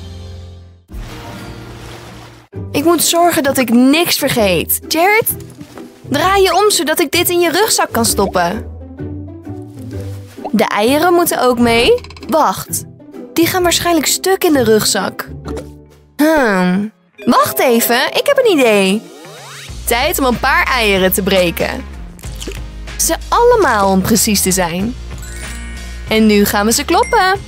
Ik moet zorgen dat ik niks vergeet. Jared, draai je om zodat ik dit in je rugzak kan stoppen. De eieren moeten ook mee. Wacht, die gaan waarschijnlijk stuk in de rugzak. Hmm. Wacht even, ik heb een idee. Tijd om een paar eieren te breken. Ze allemaal om precies te zijn. En nu gaan we ze kloppen.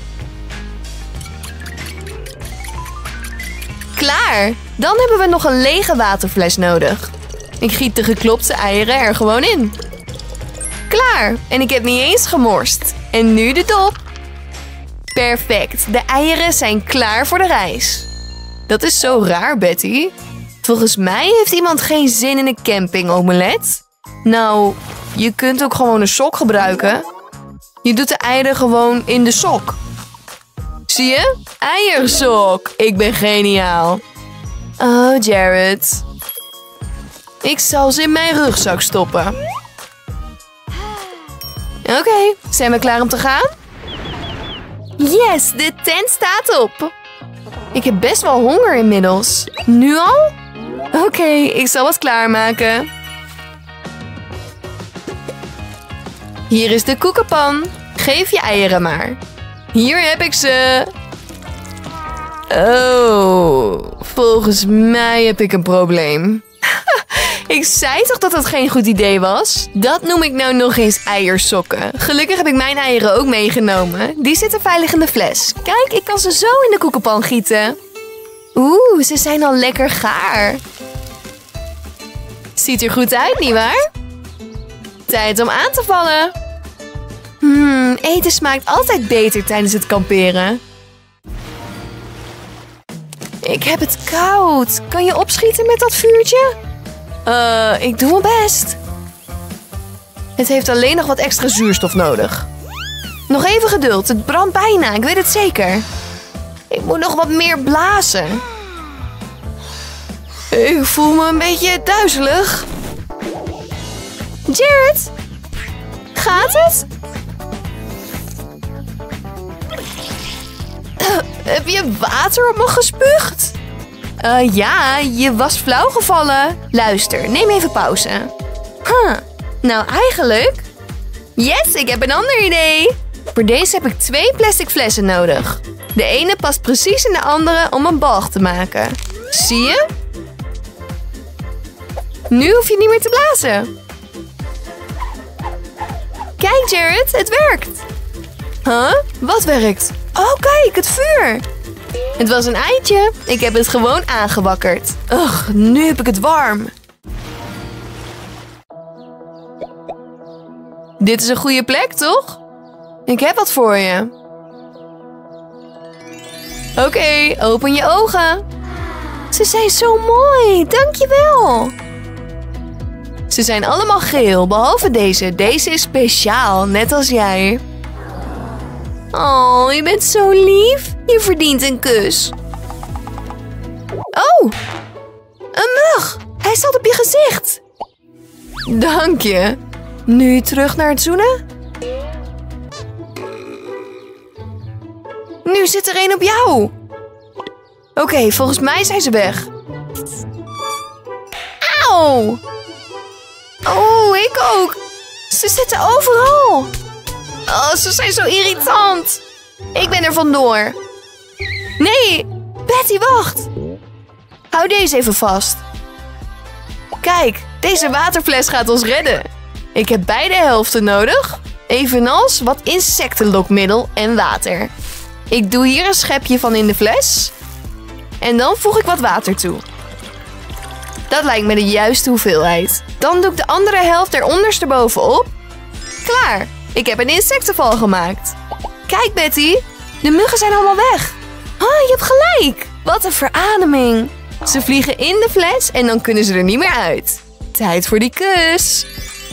Klaar, dan hebben we nog een lege waterfles nodig. Ik giet de geklopte eieren er gewoon in. Klaar, en ik heb niet eens gemorst. En nu de dop. Perfect, de eieren zijn klaar voor de reis. Dat is zo raar, Betty. Volgens mij heeft iemand geen zin in een campingomelet. Nou, je kunt ook gewoon een sok gebruiken. Je doet de eieren gewoon in de sok. Zie je? Eiersok. Ik ben geniaal. Oh, Jared. Ik zal ze in mijn rugzak stoppen. Oké, okay, zijn we klaar om te gaan? Yes, de tent staat op. Ik heb best wel honger inmiddels. Nu al? Oké, okay, ik zal wat klaarmaken. Hier is de koekenpan. Geef je eieren maar. Hier heb ik ze. Oh, volgens mij heb ik een probleem. Ik zei toch dat dat geen goed idee was? Dat noem ik nou nog eens eiersokken. Gelukkig heb ik mijn eieren ook meegenomen. Die zitten veilig in de fles. Kijk, ik kan ze zo in de koekenpan gieten. Oeh, ze zijn al lekker gaar. Ziet er goed uit, nietwaar? Tijd om aan te vallen. Hmm, eten smaakt altijd beter tijdens het kamperen. Ik heb het koud. Kan je opschieten met dat vuurtje? Uh, ik doe mijn best. Het heeft alleen nog wat extra zuurstof nodig. Nog even geduld, het brandt bijna, ik weet het zeker. Ik moet nog wat meer blazen. Ik voel me een beetje duizelig. Jared, gaat het? Uh, heb je water op me gespuugd? Uh, ja, je was flauw gevallen. Luister, neem even pauze. Huh, nou eigenlijk... Yes, ik heb een ander idee. Voor deze heb ik twee plastic flessen nodig. De ene past precies in de andere om een balg te maken. Zie je? Nu hoef je niet meer te blazen. Kijk Jared, het werkt. Huh? Wat werkt? Oh kijk, het vuur. Het was een eitje. Ik heb het gewoon aangewakkerd. Ugh, nu heb ik het warm. Dit is een goede plek, toch? Ik heb wat voor je. Oké, okay, open je ogen. Ze zijn zo mooi, dankjewel. Ze zijn allemaal geel, behalve deze. Deze is speciaal, net als jij. Oh, je bent zo lief. Je verdient een kus. Oh, een mug. Hij zat op je gezicht. Dank je. Nu terug naar het zoenen? Nu zit er een op jou. Oké, okay, volgens mij zijn ze weg. Auw. Oh, ik ook. Ze zitten overal. Oh, ze zijn zo irritant. Ik ben er vandoor. Nee, Betty, wacht. Hou deze even vast. Kijk, deze waterfles gaat ons redden. Ik heb beide helften nodig. Evenals wat insectenlokmiddel en water. Ik doe hier een schepje van in de fles. En dan voeg ik wat water toe. Dat lijkt me de juiste hoeveelheid. Dan doe ik de andere helft er onderstebovenop. Klaar, ik heb een insectenval gemaakt. Kijk Betty, de muggen zijn allemaal weg. Oh, je hebt gelijk. Wat een verademing. Ze vliegen in de fles en dan kunnen ze er niet meer uit. Tijd voor die kus.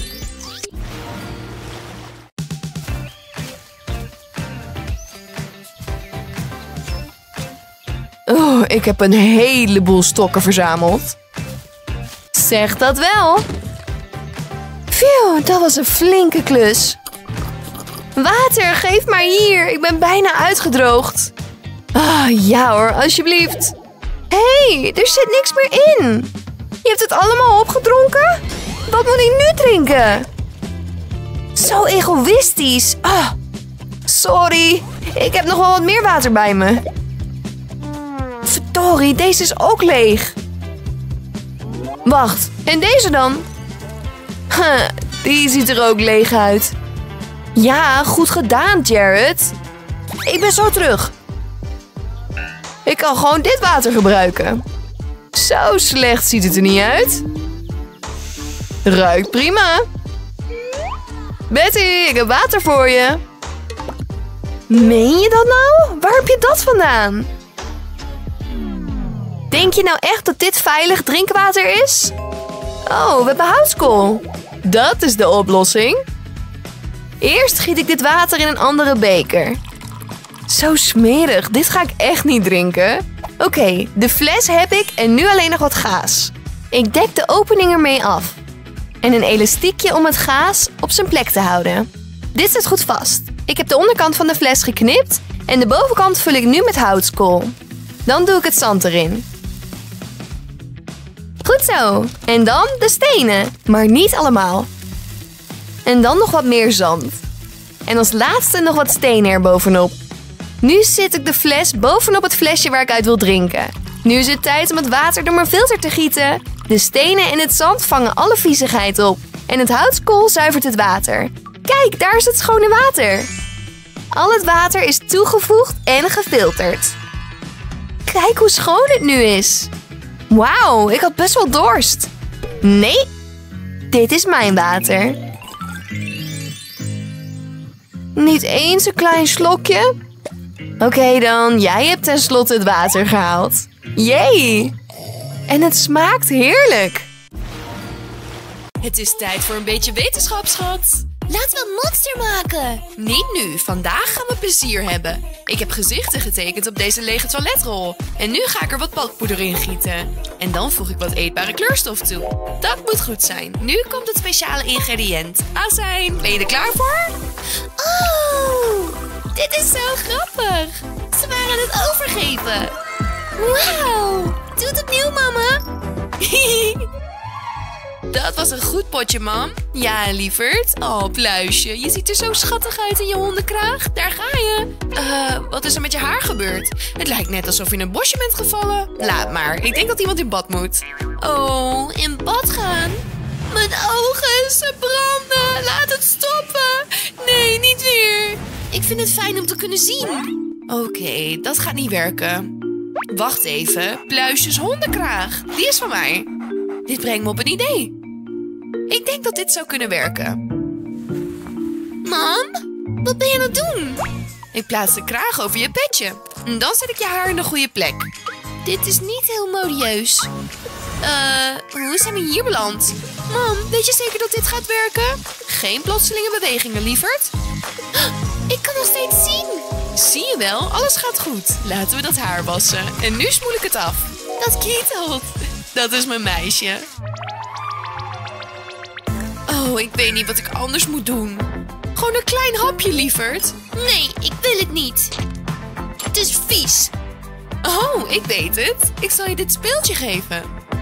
Oh, ik heb een heleboel stokken verzameld. Zeg dat wel. Phew, dat was een flinke klus. Water, geef maar hier. Ik ben bijna uitgedroogd. Ah, ja hoor, alsjeblieft. Hé, hey, er zit niks meer in. Je hebt het allemaal opgedronken? Wat moet ik nu drinken? Zo egoïstisch. Ah, sorry, ik heb nog wel wat meer water bij me. Verdorie, deze is ook leeg. Wacht, en deze dan? Huh, die ziet er ook leeg uit. Ja, goed gedaan, Jared. Ik ben zo terug. Ik kan gewoon dit water gebruiken. Zo slecht ziet het er niet uit. Ruikt prima. Betty, ik heb water voor je. Meen je dat nou? Waar heb je dat vandaan? Denk je nou echt dat dit veilig drinkwater is? Oh, we hebben houtskool. Dat is de oplossing. Eerst giet ik dit water in een andere beker. Zo smerig, dit ga ik echt niet drinken. Oké, okay, de fles heb ik en nu alleen nog wat gaas. Ik dek de opening ermee af. En een elastiekje om het gaas op zijn plek te houden. Dit zit goed vast. Ik heb de onderkant van de fles geknipt en de bovenkant vul ik nu met houtskool. Dan doe ik het zand erin. Goed zo. En dan de stenen, maar niet allemaal. En dan nog wat meer zand. En als laatste nog wat stenen erbovenop. Nu zit ik de fles bovenop het flesje waar ik uit wil drinken. Nu is het tijd om het water door mijn filter te gieten. De stenen en het zand vangen alle viezigheid op. En het houtskool zuivert het water. Kijk, daar is het schone water. Al het water is toegevoegd en gefilterd. Kijk hoe schoon het nu is. Wauw, ik had best wel dorst. Nee, dit is mijn water. Niet eens een klein slokje? Oké okay dan, jij hebt tenslotte het water gehaald. Jee! En het smaakt heerlijk. Het is tijd voor een beetje wetenschap, schat. Laten we een monster maken. Niet nu, vandaag gaan we plezier hebben. Ik heb gezichten getekend op deze lege toiletrol. En nu ga ik er wat balkpoeder in gieten. En dan voeg ik wat eetbare kleurstof toe. Dat moet goed zijn. Nu komt het speciale ingrediënt. Azijn, ben je er klaar voor? Oh, dit is zo grappig. Ze waren het overgeven. Wauw, doe het opnieuw, mama. Dat was een goed potje, mam. Ja, lieverd. Oh, pluisje. Je ziet er zo schattig uit in je hondenkraag. Daar ga je. Uh, wat is er met je haar gebeurd? Het lijkt net alsof je in een bosje bent gevallen. Laat maar. Ik denk dat iemand in bad moet. Oh, in bad gaan? Mijn ogen, ze branden. Laat het stoppen. Nee, niet weer. Ik vind het fijn om te kunnen zien. Oké, okay, dat gaat niet werken. Wacht even. Pluisjes hondenkraag. Die is van mij. Dit brengt me op een idee. Ik denk dat dit zou kunnen werken. Mam, wat ben je aan het doen? Ik plaats de kraag over je petje. En dan zet ik je haar in de goede plek. Dit is niet heel modieus. Uh, hoe zijn we hier beland? Mam, weet je zeker dat dit gaat werken? Geen plotselinge bewegingen, lieverd. Ik kan nog steeds zien. Zie je wel, alles gaat goed. Laten we dat haar wassen. En nu spoel ik het af. Dat kietelt. Dat is mijn meisje. Oh, ik weet niet wat ik anders moet doen. Gewoon een klein hapje, lieverd. Nee, ik wil het niet. Dit is vies. Oh, ik weet het. Ik zal je dit speeltje geven.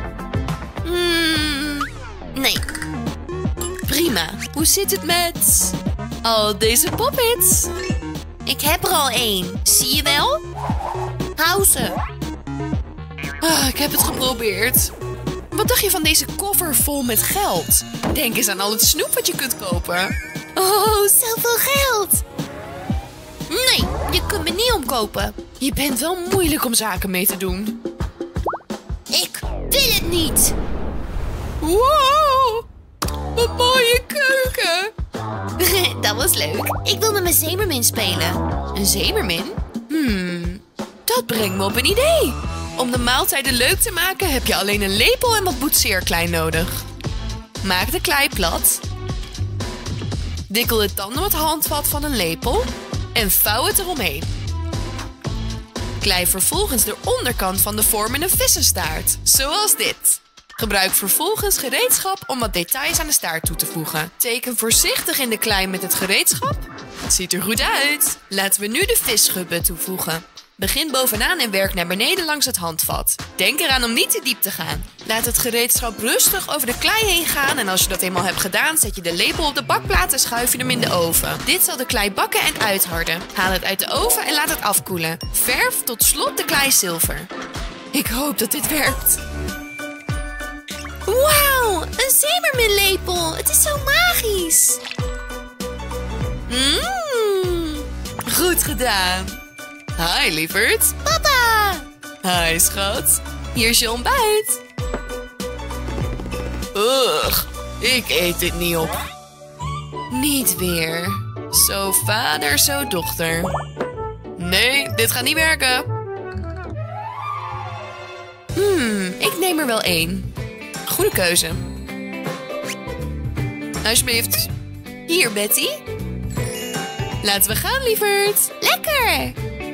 Mm, nee. Prima. Hoe zit het met al deze poppets? Ik heb er al één. Zie je wel? Hou ze. Ah, ik heb het geprobeerd. Wat dacht je van deze koffer vol met geld? Denk eens aan al het snoep wat je kunt kopen. Oh, zoveel geld. Nee, je kunt me niet omkopen. Je bent wel moeilijk om zaken mee te doen. Ik wil het niet. Wow, wat mooie keuken. Dat was leuk. Ik wil met mijn zeemermin spelen. Een zeemermin? Hmm, dat brengt me op een idee. Om de maaltijden leuk te maken heb je alleen een lepel en wat boetseerklei nodig. Maak de klei plat. Wikkel het dan door het handvat van een lepel en vouw het eromheen. Klei vervolgens de onderkant van de vorm in een vissenstaart, zoals dit. Gebruik vervolgens gereedschap om wat details aan de staart toe te voegen. Teken voorzichtig in de klei met het gereedschap. Het ziet er goed uit. Laten we nu de visschubben toevoegen. Begin bovenaan en werk naar beneden langs het handvat. Denk eraan om niet te diep te gaan. Laat het gereedschap rustig over de klei heen gaan en als je dat eenmaal hebt gedaan, zet je de lepel op de bakplaat en schuif je hem in de oven. Dit zal de klei bakken en uitharden. Haal het uit de oven en laat het afkoelen. Verf tot slot de klei zilver. Ik hoop dat dit werkt. Wauw, een zeemerminlepel. Het is zo magisch. Mmm, goed gedaan. Hi, lieverd. Papa. Hi, schat. Hier is je ontbijt. Ugh, ik eet dit niet op. Niet weer. Zo vader, zo dochter. Nee, dit gaat niet werken. Hmm, ik neem er wel één. Goede keuze. Alsjeblieft. Hier, Betty. Laten we gaan, lieverd. Lekker.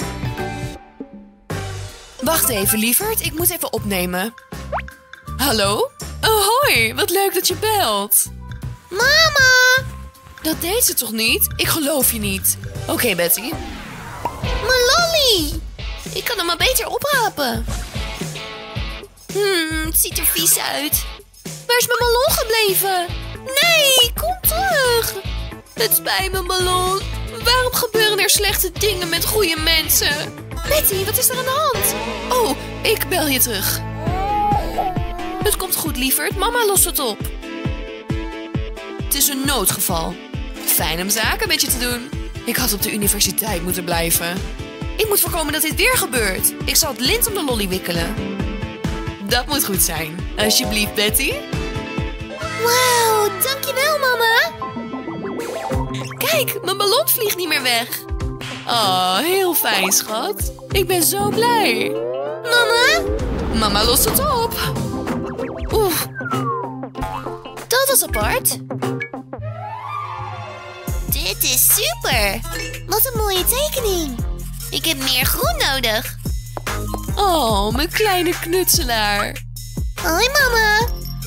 Wacht even, lieverd. Ik moet even opnemen. Hallo? Oh, hoi. Wat leuk dat je belt. Mama. Dat deed ze toch niet? Ik geloof je niet. Oké, okay, Betty. Mijn lolly. Ik kan hem maar beter oprapen. Hmm, het ziet er vies uit. Waar is mijn ballon gebleven? Nee, kom terug. Het spijt me, ballon. Waarom gebeuren er slechte dingen met goede mensen? Betty, wat is er aan de hand? Oh, ik bel je terug. Het komt goed, lieverd. Mama lost het op. Het is een noodgeval. Fijn om zaken met je te doen. Ik had op de universiteit moeten blijven. Ik moet voorkomen dat dit weer gebeurt. Ik zal het lint om de lolly wikkelen. Dat moet goed zijn. Alsjeblieft, Betty. Wauw, dankjewel, mama. Kijk, mijn ballon vliegt niet meer weg. Oh, heel fijn, schat. Ik ben zo blij. Mama? Mama lost het op. Oeh. Dat was apart. Dit is super. Wat een mooie tekening. Ik heb meer groen nodig. Oh, mijn kleine knutselaar. Hoi, mama.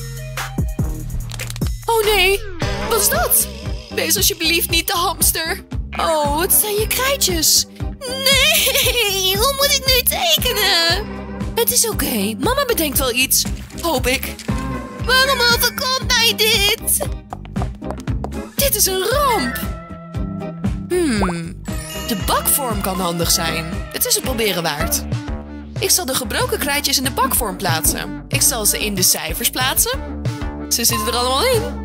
Oh nee, wat is dat? Wees alsjeblieft niet de hamster. Oh, het zijn je krijtjes. Nee, hoe moet ik nu tekenen? Het is oké, okay. Mama bedenkt wel iets. Hoop ik. Waarom overkomt mij dit? Dit is een ramp. Hmm, de bakvorm kan handig zijn. Het is het proberen waard. Ik zal de gebroken krijtjes in de bakvorm plaatsen. Ik zal ze in de cijfers plaatsen. Ze zitten er allemaal in.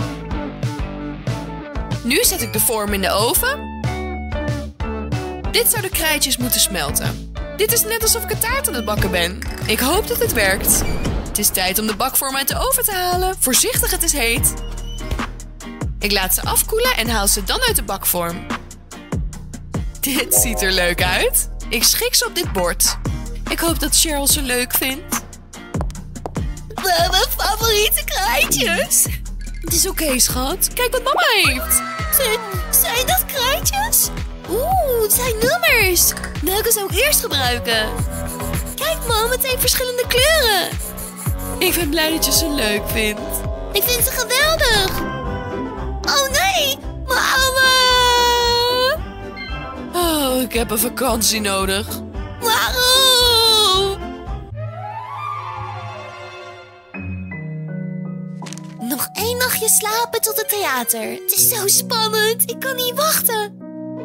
Nu zet ik de vorm in de oven. Dit zou de krijtjes moeten smelten. Dit is net alsof ik een taart aan het bakken ben. Ik hoop dat het werkt. Het is tijd om de bakvorm uit de oven te halen. Voorzichtig, het is heet. Ik laat ze afkoelen en haal ze dan uit de bakvorm. Dit ziet er leuk uit. Ik schik ze op dit bord. Ik hoop dat Cheryl ze leuk vindt. Mijn favoriete krijtjes. Het is oké, okay, schat. Kijk wat mama heeft. Zijn, zijn dat krijtjes? Oeh, het zijn nummers. Welke zou ik eerst gebruiken? Kijk, mam, het heeft verschillende kleuren. Ik ben blij dat je ze leuk vindt. Ik vind ze geweldig. Oh nee, mama. Oh, ik heb een vakantie nodig. Waarom? Nog één nachtje slapen tot het theater. Het is zo spannend. Ik kan niet wachten.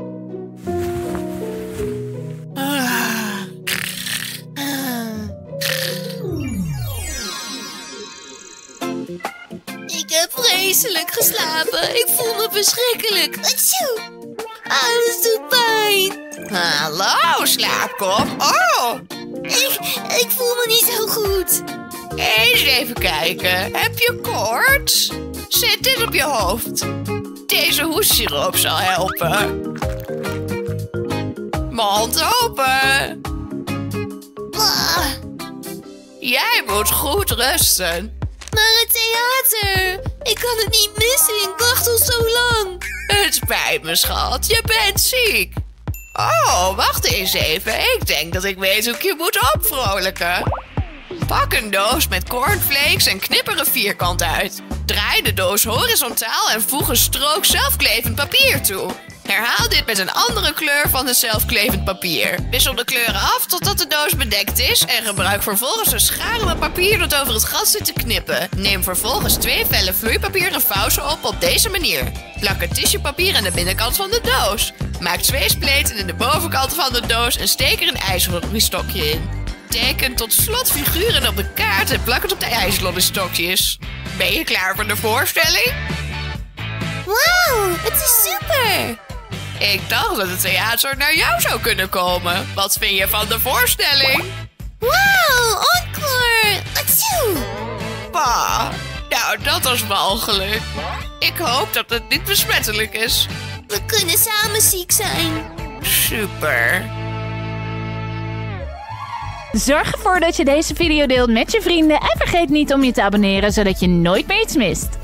Ik heb vreselijk geslapen. Ik voel me verschrikkelijk. Atjoe! Alles doet pijn. Hallo, slaapkop. Oh, Ik, ik voel me niet zo goed. eens even kijken. Heb je koorts? Zit dit op je hoofd? Deze hoestsiroop zal helpen. Mond open. Ah, Jij moet goed rusten. maar het theater. Ik kan het niet missen. Ik wacht al zo lang. Het spijt me, schat. Je bent ziek. Oh, wacht eens even. Ik denk dat ik weet hoe ik je moet opvrolijken. Pak een doos met cornflakes en knipper een vierkant uit. Draai de doos horizontaal en voeg een strook zelfklevend papier toe. Herhaal dit met een andere kleur van het zelfklevend papier. Wissel de kleuren af totdat de doos bedekt is en gebruik vervolgens een schaar om het papier dat over het gat zit te knippen. Neem vervolgens twee vellen vloeipapier en vouw ze op op deze manier. Plak het tissuepapier aan de binnenkant van de doos. Maak twee spleten in de bovenkant van de doos en steek er een ijslollystokje in. Teken tot slot figuren op de kaart en plak het op de ijslollystokjes. Ben je klaar voor de voorstelling? Wauw, het is super. Ik dacht dat het theater naar jou zou kunnen komen. Wat vind je van de voorstelling? Wauw, encore. Atjoe. Pa, nou dat was walgelijk. Ik hoop dat het niet besmettelijk is. We kunnen samen ziek zijn. Super. Zorg ervoor dat je deze video deelt met je vrienden en vergeet niet om je te abonneren zodat je nooit meer iets mist.